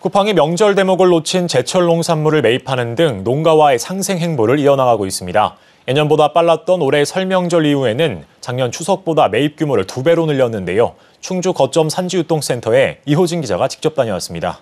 쿠팡이 명절 대목을 놓친 제철 농산물을 매입하는 등 농가와의 상생 행보를 이어나가고 있습니다. 예년보다 빨랐던 올해 설명절 이후에는 작년 추석보다 매입 규모를 2배로 늘렸는데요. 충주 거점 산지유통센터에 이호진 기자가 직접 다녀왔습니다.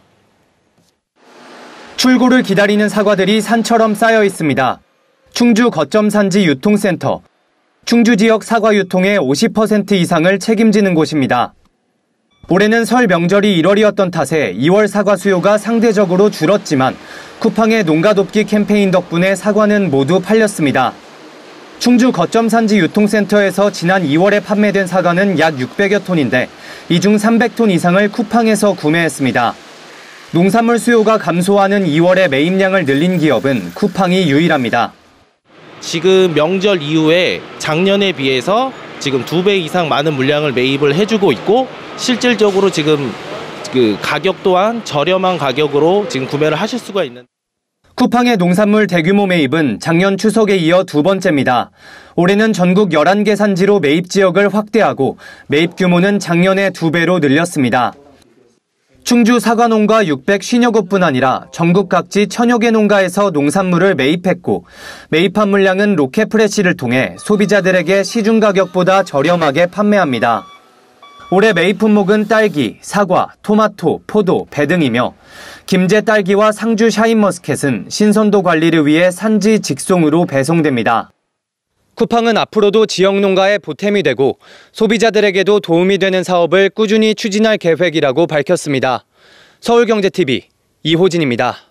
출고를 기다리는 사과들이 산처럼 쌓여 있습니다. 충주 거점 산지유통센터. 충주 지역 사과 유통의 50% 이상을 책임지는 곳입니다. 올해는 설 명절이 1월이었던 탓에 2월 사과 수요가 상대적으로 줄었지만 쿠팡의 농가 돕기 캠페인 덕분에 사과는 모두 팔렸습니다. 충주 거점 산지 유통센터에서 지난 2월에 판매된 사과는 약 600여 톤인데 이 중 300톤 이상을 쿠팡에서 구매했습니다. 농산물 수요가 감소하는 2월에 매입량을 늘린 기업은 쿠팡이 유일합니다. 지금 명절 이후에 작년에 비해서 지금 2배 이상 많은 물량을 매입을 해주고 있고 실질적으로 지금 그 가격 또한 저렴한 가격으로 지금 구매를 하실 수가 있는. 쿠팡의 농산물 대규모 매입은 작년 추석에 이어 2번째입니다. 올해는 전국 11개 산지로 매입 지역을 확대하고 매입 규모는 작년의 2배로 늘렸습니다. 충주 사과농가 650여 곳뿐 아니라 전국 각지 1000여 개 농가에서 농산물을 매입했고 매입한 물량은 로켓프레시를 통해 소비자들에게 시중 가격보다 저렴하게 판매합니다. 올해 매입 품목은 딸기, 사과, 토마토, 포도, 배 등이며 김제 딸기와 상주 샤인머스켓은 신선도 관리를 위해 산지 직송으로 배송됩니다. 쿠팡은 앞으로도 지역 농가에 보탬이 되고 소비자들에게도 도움이 되는 사업을 꾸준히 추진할 계획이라고 밝혔습니다. 서울경제TV 이호진입니다.